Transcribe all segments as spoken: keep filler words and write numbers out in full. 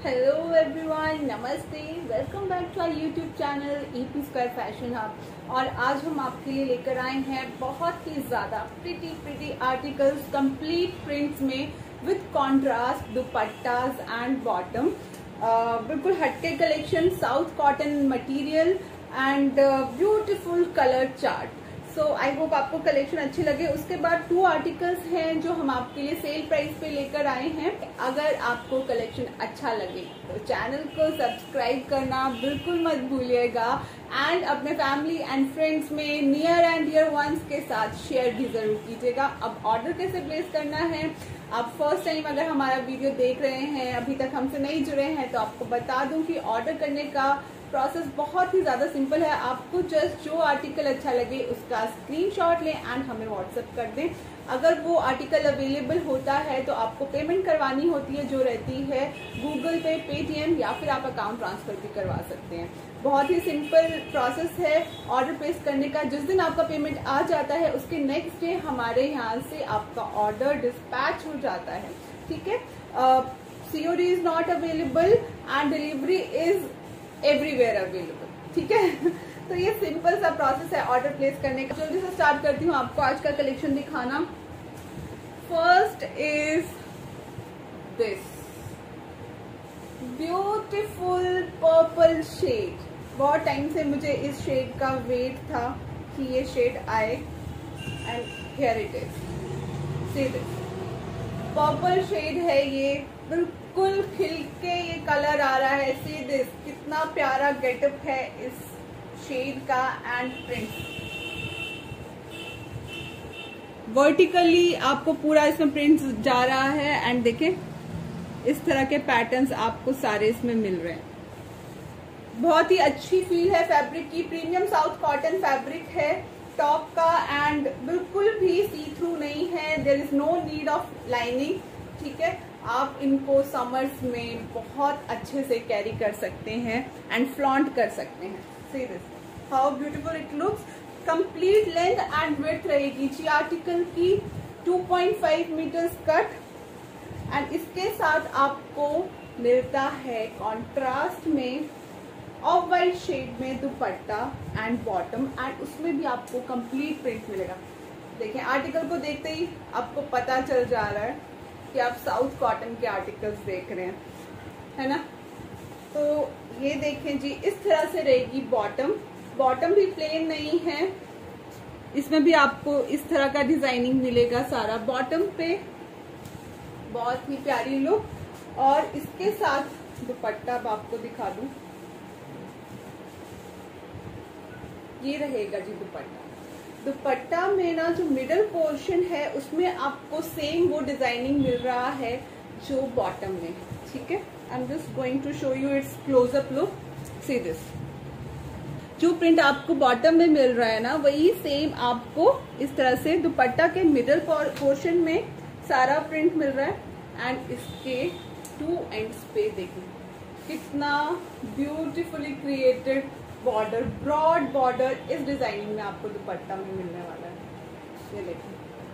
Hello everyone, नमस्ते, welcome back to our YouTube channel EP square fashion hub. और आज हम आपके लिए लेकर आए हैं बहुत ही ज़्यादा pretty pretty articles complete prints में with contrast dupattas and bottom. बिल्कुल हटके collection, south cotton material and beautiful colour chart. So I hope आपको कलेक्शन अच्छे लगे। उसके बाद टू आर्टिकल्स हैं जो हम आपके लिए सेल प्राइस पे लेकर आए हैं। अगर आपको कलेक्शन अच्छा लगे तो चैनल को सब्सक्राइब करना बिल्कुल मत भूलिएगा एंड अपने फैमिली एंड फ्रेंड्स में नियर एंड डियर वंस के साथ शेयर भी जरूर कीजिएगा। अब ऑर्डर कैसे प्लेस करना है, आप फर्स्ट टाइम अगर हमारा वीडियो देख रहे हैं, अभी तक हमसे नहीं जुड़े हैं, तो आपको बता दूं कि ऑर्डर करने का प्रोसेस बहुत ही ज्यादा सिंपल है। आपको जस्ट जो आर्टिकल अच्छा लगे उसका स्क्रीनशॉट लें एंड हमें व्हाट्सएप कर दें। अगर वो आर्टिकल अवेलेबल होता है तो आपको पेमेंट करवानी होती है, जो रहती है गूगल पे, पेटीएम या फिर आप अकाउंट ट्रांसफर भी करवा सकते हैं। बहुत ही सिंपल प्रोसेस है ऑर्डर प्लेस करने का। जिस दिन आपका पेमेंट आ जाता है उसके नेक्स्ट डे हमारे यहाँ से आपका ऑर्डर डिस्पैच हो जाता है। ठीक है, COD is not available and delivery is everywhere available. ठीक है, तो ये सिंपल सा प्रोसेस है ऑर्डर प्लेस करने का। जल्दी से स्टार्ट करती हूँ आपको आज का कलेक्शन दिखाना। First is this beautiful purple shade. बहुत टाइम से मुझे इस शेड का वेट था कि ये शेड आए and here it is. See this purple shade है, ये बिल्कुल खिल के ये कलर आ रहा है। सी दिस, कितना प्यारा गेटअप है इस शेड का एंड प्रिंट। वर्टिकली आपको पूरा इसमें प्रिंट जा रहा है एंड देखें इस तरह के पैटर्न्स आपको सारे इसमें मिल रहे हैं। बहुत ही अच्छी फील है फैब्रिक की। प्रीमियम साउथ कॉटन फैब्रिक है टॉप का एंड बिल्कुल भी सी थ्रू नहीं है। There is no need of lining. ठीक है, आप इनको समर्स में बहुत अच्छे से कैरी कर सकते हैं एंड फ्लॉन्ट कर सकते हैं। See this how beautiful it looks. Complete length and width रहेगी जी आर्टिकल की two point five meters cut and इसके साथ आपको मिलता है कॉन्ट्रास्ट में ऑफ वाइट शेड में दुपट्टा एंड बॉटम एंड उसमें भी आपको कंप्लीट प्रिंट मिलेगा। देखिए आर्टिकल को देखते ही आपको पता चल जा रहा है कि आप साउथ कॉटन के आर्टिकल्स देख रहे हैं, है ना। तो ये देखें जी, इस तरह से रहेगी बॉटम। बॉटम भी प्लेन नहीं है, इसमें भी आपको इस तरह का डिजाइनिंग मिलेगा सारा बॉटम पे। बहुत ही प्यारी लुक। और इसके साथ दुपट्टा अब आपको दिखा दूं, ये रहेगा जी दुपट्टा। दुपट्टा में ना जो मिडल पोर्शन है उसमें आपको सेम वो डिजाइनिंग मिल रहा है जो बॉटम में है। ठीक है, I am just going to show you its closeup look. See this, जो प्रिंट आपको बॉटम में मिल रहा है ना, वही सेम आपको इस तरह से दुपट्टा के मिडल पोर्शन में सारा प्रिंट मिल रहा है एंड इसके टू एंड्स पे देखिए कितना beautifully created border, broad border इस डिजाइनिंग में आपको दुपट्टा में मिलने वाला है। ये देखिए,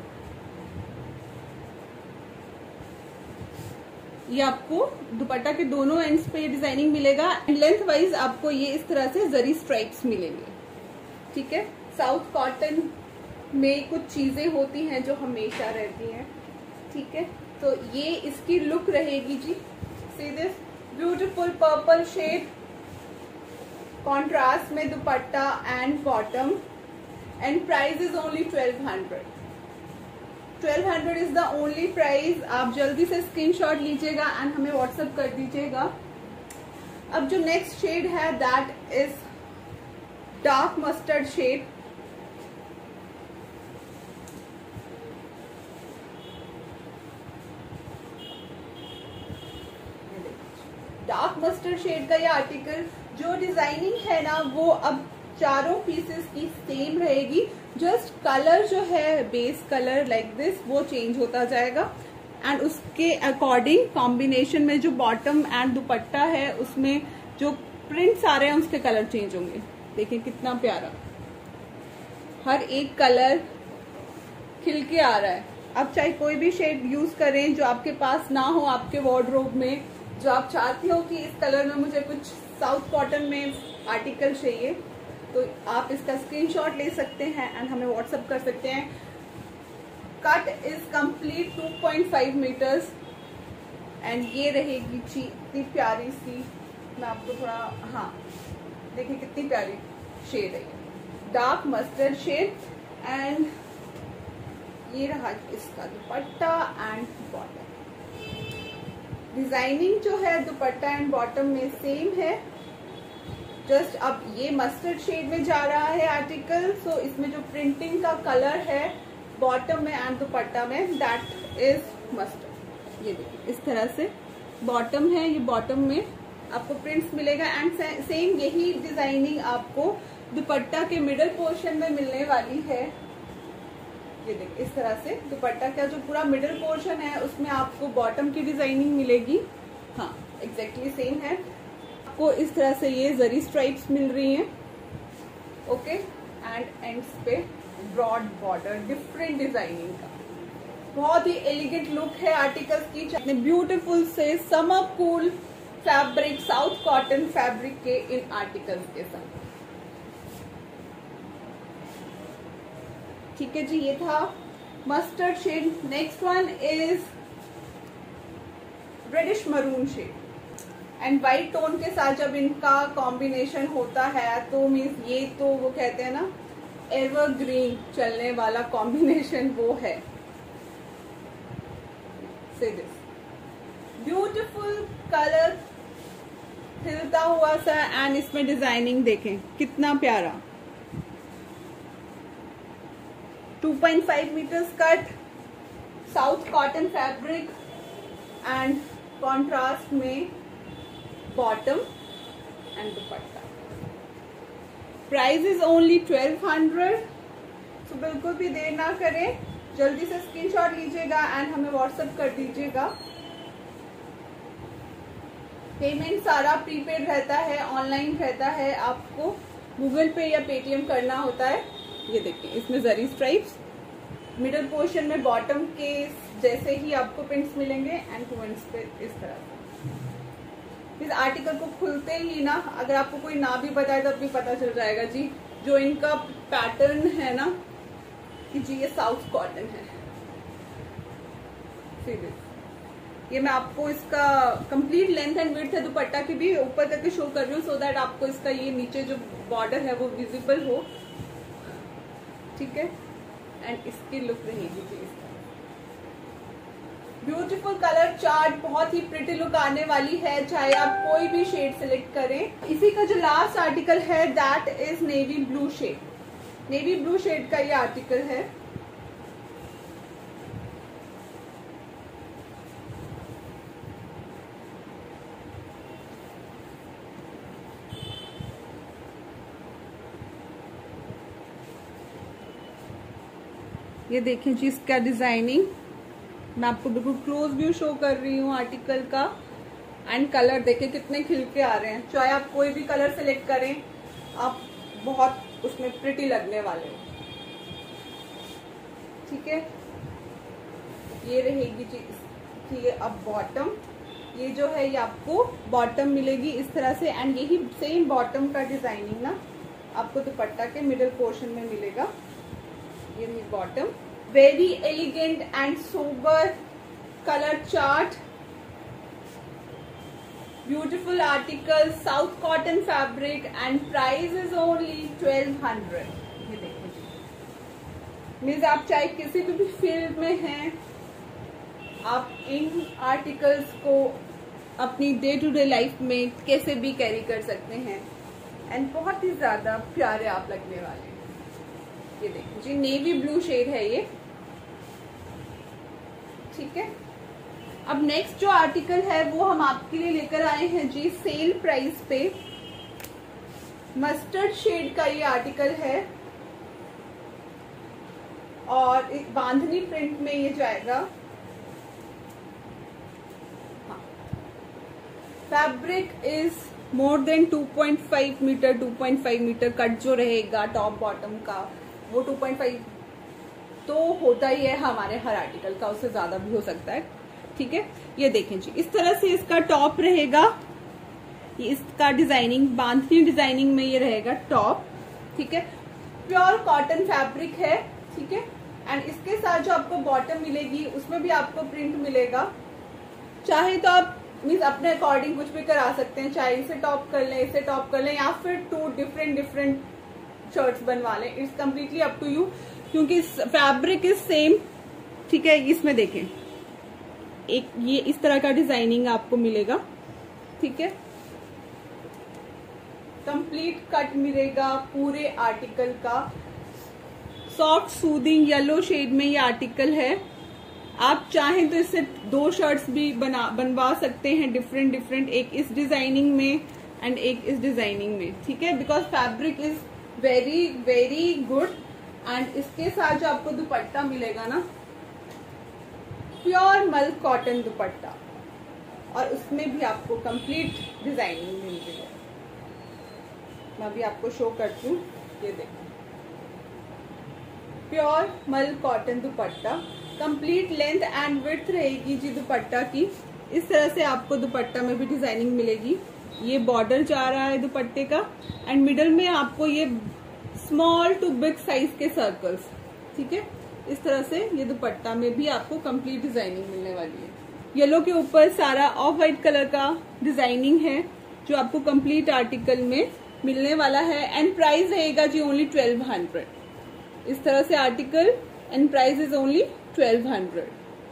ये आपको दुपट्टा के दोनों एंड्स पे डिजाइनिंग मिलेगा एंड लेंथ वाइज आपको ये इस तरह से जरी स्ट्राइप्स मिलेंगे। ठीक है, साउथ कॉटन में कुछ चीजें होती हैं जो हमेशा रहती हैं। ठीक है, तो ये इसकी लुक रहेगी जी। See this beautiful purple shade, contrast में dupatta and bottom and price is only twelve hundred. Twelve hundred is the only price. आप जल्दी से स्क्रीनशॉट लीजिएगा एंड हमें व्हाट्सएप कर दीजिएगा। अब जो नेक्स्ट शेड है that is dark mustard shade. Dark mustard shade का ये आर्टिकल, जो डिजाइनिंग है ना वो अब चारों पीसेस की सेम रहेगी। जस्ट कलर जो है बेस कलर लाइक दिस वो चेंज होता जाएगा एंड उसके अकॉर्डिंग कॉम्बिनेशन में जो बॉटम एंड दुपट्टा है उसमें जो प्रिंट्स आ रहे हैं उसके कलर चेंज होंगे। देखिए कितना प्यारा, हर एक कलर खिल के आ रहा है। अब चाहे कोई भी शेड यूज करें जो आपके पास ना हो आपके वार्डरोब में, जो आप चाहते हो कि इस कलर में मुझे कुछ साउथ कॉटन में आर्टिकल चाहिए, तो आप इसका स्क्रीनशॉट ले सकते हैं एंड हमें व्हाट्सअप कर सकते हैं। Cut is complete two point five meters and ये रहेगी जी इतनी प्यारी सी, मैं आपको थोड़ा, हाँ देखिए कितनी प्यारी शेड है, डार्क मस्टर्ड शेड। एंड ये रहा इसका दुपट्टा एंड बॉटम। डिजाइनिंग जो है दुपट्टा एंड बॉटम में सेम है, जस्ट अब ये मस्टर्ड शेड में जा रहा है आर्टिकल, सो so इसमें जो प्रिंटिंग का कलर है बॉटम में एंड दुपट्टा में दैट इज मस्टर्ड। ये देखिए इस तरह से बॉटम है, ये बॉटम में आपको प्रिंट्स मिलेगा एंड सेम यही डिजाइनिंग आपको दुपट्टा के मिडल पोर्शन में मिलने वाली है। ये देखिए इस तरह से दुपट्टा का जो पूरा मिडल पोर्शन है उसमें आपको बॉटम की डिजाइनिंग मिलेगी। हाँ एग्जैक्टली सेम है, आपको इस तरह से ये जरी स्ट्राइप्स मिल रही हैं। ओके एंड एंड्स पे ब्रॉड बॉर्डर, डिफरेंट डिजाइनिंग का बहुत ही एलिगेंट लुक है आर्टिकल्स की। ब्यूटीफुल से summer cool fabric, south cotton fabric के इन आर्टिकल्स के साथ। ठीक है जी, ये था mustard shade. Next one is reddish maroon shade and white tone के साथ जब इनका कॉम्बिनेशन होता है तो मीन्स ये तो वो कहते हैं ना एवरग्रीन चलने वाला कॉम्बिनेशन वो है। से दिस ब्यूटीफुल कलर खिलता हुआ सा एंड इसमें डिजाइनिंग देखें कितना प्यारा। Two point five meters cut, south cotton fabric and contrast में bottom and dupatta. Price is only twelve hundred. So बिल्कुल भी देर ना करें, जल्दी से स्क्रीनशॉट लीजिएगा एंड हमें व्हाट्सएप कर दीजिएगा। पेमेंट सारा प्रीपेड रहता है, ऑनलाइन रहता है, आपको गूगल पे या पेटीएम करना होता है। ये देखिए इसमें जरी स्ट्राइप्स, मिडल पोर्शन में बॉटम के जैसे ही आपको प्रिंट्स मिलेंगे एंड टू एंड्स पे इस तरह से। इस आर्टिकल को खुलते ही ना, अगर आपको कोई ना भी बताए तब भी पता चल जाएगा जी जो इनका पैटर्न है ना कि जी ये साउथ कॉटन है। सीधे ये मैं आपको इसका कंप्लीट लेंथ एंड विड्थ है दुपट्टा की भी ऊपर करके शो कर रही हूँ, सो दैट आपको इसका ये नीचे जो बॉर्डर है वो विजिबल हो। ठीक है, एंड इसकी लुक रहेगी जी इस तरह। ब्यूटीफुल कलर चार्ट, बहुत ही प्रिटी लुक आने वाली है, चाहे आप कोई भी शेड सिलेक्ट करें। इसी का जो लास्ट आर्टिकल है that is navy blue shade. Navy blue shade का ये आर्टिकल है। ये देखें जी इसका डिजाइनिंग, मैं आपको बिल्कुल क्लोज व्यू शो कर रही हूँ आर्टिकल का। एंड कलर देखें कितने खिल के आ रहे हैं, चाहे आप कोई भी कलर सेलेक्ट करें आप बहुत उसमें प्रिटी लगने वाले हो। ठीक है, ये रहेगी जी इसकी ये अब बॉटम, ये जो है ये आपको बॉटम मिलेगी इस तरह से एंड यही सेम बॉटम का डिजाइनिंग ना आपको दुपट्टा के मिडिल पोर्शन में मिलेगा। ये bottom, very elegant and sober colour chart, beautiful article, south cotton fabric and price is only twelve hundred. ये देखिए जी, मीन्स आप चाहे किसी भी फील्ड में हैं, आप इन आर्टिकल्स को अपनी डे टू डे लाइफ में कैसे भी कैरी कर सकते हैं एंड बहुत ही ज्यादा प्यारे आप लगने वाले हैं। ये देखिए जी नेवी ब्लू शेड है ये। ठीक है, अब नेक्स्ट जो आर्टिकल है वो हम आपके लिए लेकर आए हैं जी सेल प्राइस पे। मस्टर्ड शेड का ये आर्टिकल है और एक बांधनी प्रिंट में ये जाएगा। Fabric is more than two point five meter, two point five meter cut जो रहेगा टॉप बॉटम का वो टू पॉइंट फाइव तो होता ही है हमारे हर आर्टिकल का, उससे ज्यादा भी हो सकता है। ठीक है, ये देखें जी, इस तरह से इसका टॉप रहेगा। ये इसका डिजाइनिंग बांधनी डिजाइनिंग में ये रहेगा टॉप, ठीक है। प्योर कॉटन फैब्रिक है, ठीक है। एंड इसके साथ जो आपको बॉटम मिलेगी उसमें भी आपको प्रिंट मिलेगा। चाहे तो आप मीन्स अपने अकॉर्डिंग कुछ भी करा सकते हैं, चाहे इसे टॉप कर लें, इसे टॉप कर लें, या फिर टू डिफरेंट डिफरेंट शर्ट्स बनवा लें। It's completely up to you, क्योंकि फैब्रिक इज सेम, ठीक है। इसमें देखें एक ये इस तरह का डिजाइनिंग आपको मिलेगा, ठीक है। कंप्लीट कट मिलेगा पूरे आर्टिकल का। सॉफ्ट सूदिंग येलो शेड में ये आर्टिकल है। आप चाहें तो इससे दो शर्ट्स भी बना बनवा सकते हैं, डिफरेंट डिफरेंट, एक इस डिजाइनिंग में एंड एक इस डिजाइनिंग में, ठीक है। Because fabric is very very good. And इसके साथ जो आपको दुपट्टा मिलेगा ना, प्योर मल कॉटन दुपट्टा, और उसमें भी आपको कंप्लीट डिजाइनिंग मिल रही है। मैं अभी आपको शो करती हूँ, ये देखो, pure mul cotton dupatta, complete length and width रहेगी जी दुपट्टा की। इस तरह से आपको दुपट्टा में भी डिजाइनिंग मिलेगी। ये बॉर्डर जा रहा है दुपट्टे का, एंड मिडल में आपको ये स्मॉल टू बिग साइज के सर्कल्स, ठीक है। इस तरह से ये दुपट्टा में भी आपको कंप्लीट डिजाइनिंग मिलने वाली है। येलो के ऊपर सारा ऑफ व्हाइट कलर का डिजाइनिंग है जो आपको कंप्लीट आर्टिकल में मिलने वाला है। एंड प्राइस रहेगा जी ओनली ट्वेल्व हंड्रेड। इस तरह से article and price is only twelve hundred.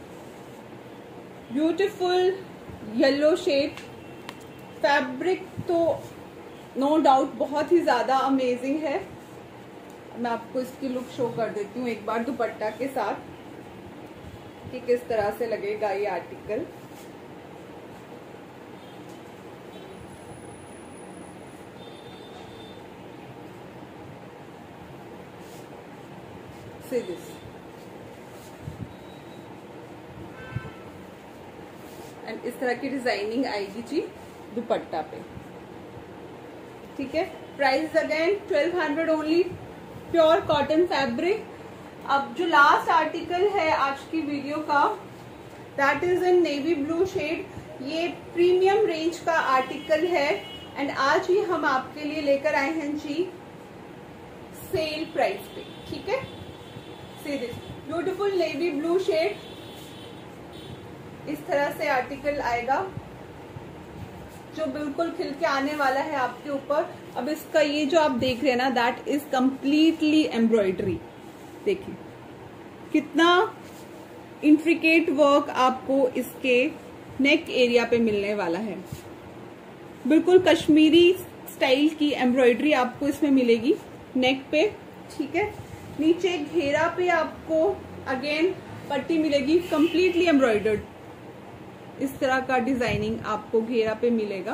Beautiful yellow shade fabric, तो नो डाउट बहुत ही ज्यादा अमेजिंग है। मैं आपको इसकी लुक शो कर देती हूँ एक बार दुपट्टा के साथ कि किस तरह से लगेगा ये आर्टिकल। See this. एंड इस तरह की डिजाइनिंग आएगी जी दुपट्टा पे, ठीक है। Price again twelve hundred only, pure cotton fabric. अब जो लास्ट आर्टिकल है आज की वीडियो का, that is in navy blue shade. ये प्रीमियम रेंज का आर्टिकल है एंड आज ही हम आपके लिए लेकर आए हैं जी सेल प्राइस पे, ठीक है। See this beautiful navy blue shade, इस तरह से आर्टिकल आएगा जो बिल्कुल खिल के आने वाला है आपके ऊपर। अब इसका ये जो आप देख रहे हैं ना, दैट इज कंप्लीटली एम्ब्रॉयडरी। देखिए कितना इंट्रिकेट वर्क आपको इसके नेक एरिया पे मिलने वाला है। बिल्कुल कश्मीरी स्टाइल की एम्ब्रॉयडरी आपको इसमें मिलेगी नेक पे, ठीक है। नीचे घेरा पे आपको अगेन पट्टी मिलेगी, कंप्लीटली एम्ब्रॉयडर्ड। इस तरह का डिजाइनिंग आपको घेरा पे मिलेगा।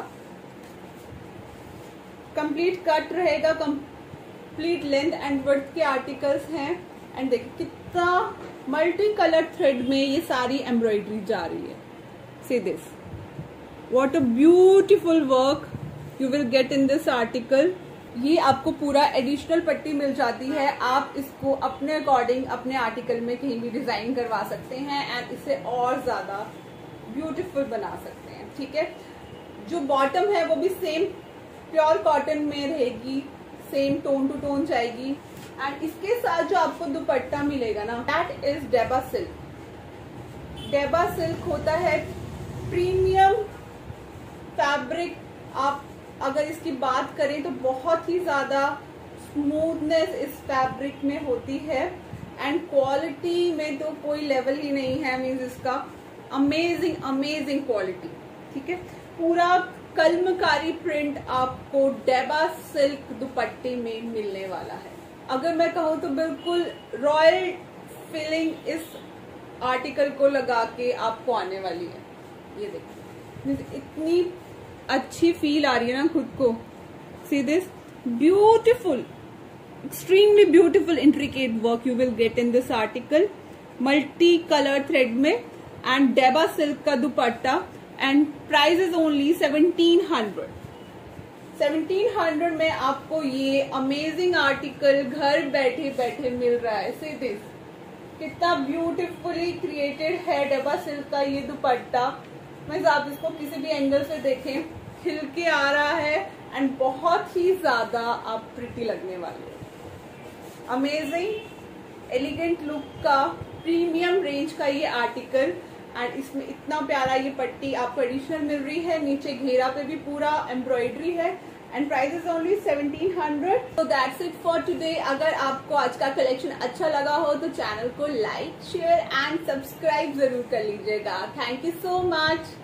कंप्लीट कट रहेगा, कंप्लीट लेंथ एंड विड्थ के आर्टिकल्स हैं। एंड देखिए कितना मल्टी कलर थ्रेड में ये सारी एम्ब्रॉयडरी जा रही है। See this, what a beautiful work you will get in this article. ये आपको पूरा एडिशनल पट्टी मिल जाती है। आप इसको अपने अकॉर्डिंग अपने आर्टिकल में कहीं भी डिजाइन करवा सकते हैं एंड इसे और ज्यादा ब्यूटीफुल बना सकते हैं, ठीक है। जो बॉटम है वो भी सेम प्योर कॉटन में रहेगी, सेम टोन टू टोन जाएगी। एंड इसके साथ जो आपको दुपट्टा मिलेगा ना, that is deba silk. Deba silk होता है प्रीमियम फैब्रिक। आप अगर इसकी बात करें तो बहुत ही ज्यादा स्मूथनेस इस फैब्रिक में होती है एंड क्वालिटी में तो कोई लेवल ही नहीं है। मीन्स इसका अमेजिंग अमेजिंग क्वालिटी, ठीक है। पूरा कलमकारी प्रिंट आपको डेबा सिल्क दुपट्टे में मिलने वाला है। अगर मैं कहूँ तो बिल्कुल रॉयल फीलिंग इस आर्टिकल को लगा के आपको आने वाली है। ये देखिए इतनी अच्छी फील आ रही है ना खुद को। See this beautiful, extremely beautiful intricate work you will get in this article, multi colour thread में एंड डेबा सिल्क का dupatta. And price is only seventeen hundred. Seventeen hundred में आपको ये अमेजिंग आर्टिकल घर बैठे बैठे मिल रहा है। सी दिस, कितना ब्यूटीफुली क्रिएटेड है डब्बा सिल्क का ये दुपट्टा। मैं आप इसको किसी भी एंगल से देखें खिल के आ रहा है एंड बहुत ही ज्यादा आप प्रिटी लगने वाले हो। अमेजिंग एलिगेंट लुक का प्रीमियम रेंज का ये आर्टिकल एंड इसमें इतना प्यारा ये पट्टी आपको एडिशनल मिल रही है। नीचे घेरा पे भी पूरा एम्ब्रॉयडरी है and price is only seventeen hundred. तो दैट्स इट फॉर टुडे। अगर आपको आज का कलेक्शन अच्छा लगा हो तो चैनल को लाइक शेयर एंड सब्सक्राइब जरूर कर लीजिएगा। Thank you so much.